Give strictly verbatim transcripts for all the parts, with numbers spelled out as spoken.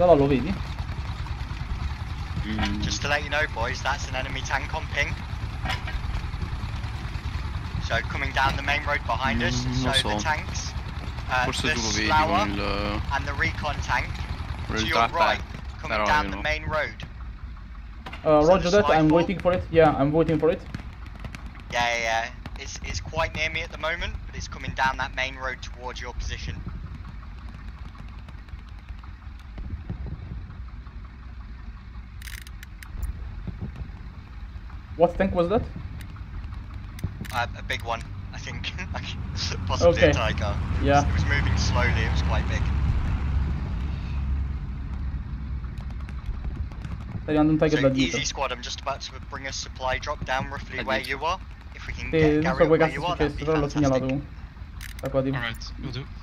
Da là lo vedi? Mm. Just to let you know, boys, that's an enemy tank on ping. So coming down the main road behind us, Mm, so lo so. the tanks, uh, Forse the tu lo vedi Slough con il... and the recon tank con to il your tracker, right, coming però down io the no. main road. Uh, So roger the that, I'm Skyfall? waiting for it. Yeah, I'm waiting for it. Yeah, yeah, yeah. It's, it's quite near me at the moment, but it's coming down that main road towards your position. What tank was that? Uh, a big one, I think. Possibly Okay. a Tiger. Yeah. It was moving slowly, it was quite big. Stai arrivando un Tiger So da dietro. easy squad, I'm just about to bring a supply drop down roughly Da where dietro. you are. If we can Sì, get non Gary so up come where cazzo you è are, that'd successo, be però l'ho segnalato fantastic. comunque. Da qua di. Alright, will do.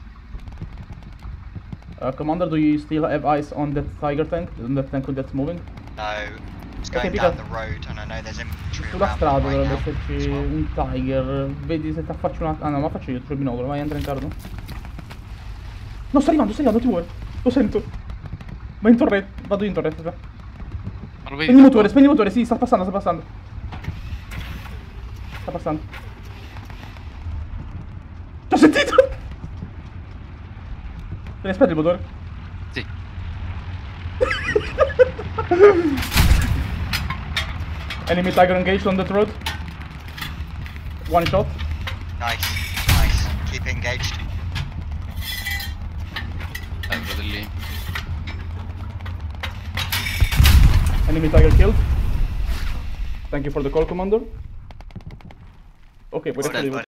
Uh, Commander, do you still have eyes on that Tiger tank? On that tank that's moving? No, it's Ok, going pica. down the road and I know there's infantry Sulla around strada right dovrebbe now esserci as well. un Tiger. Vedi se ti affaccio una... Ah no, ma faccio io, c'ho il binocolo. Vai, entra in carro. No, sta arrivando, sta arrivando, ti vuole. Lo sento. Va in torretta. Vado in torretta, aspetta. Ma lo vedi? Spegni il motore, spegni il motore, sì, sta passando, sta passando. Sta passando. T'ho sentito! Te ne aspetti il motore? Sì. Enemy Tiger engaged on that road. One shot. Nice, nice. Keep engaged. Eh, vedo lì. Enemy Tiger killed. Thank you for the call, Commander. Ok, puoi Well done, risalire. buddy.